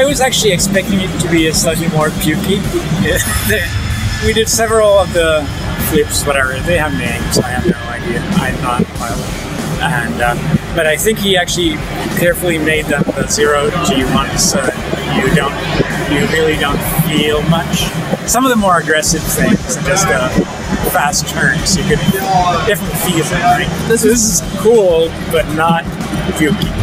was actually expecting it to be a slightly more pukey. We did several of the flips, whatever. They have names. I have no idea. I'm not a pilot. And but I think he actually carefully made them the 0G ones so that you really don't feel much. Some of the more aggressive things and just fast turns, you could definitely feel it. Right? This is cool, but not pukey.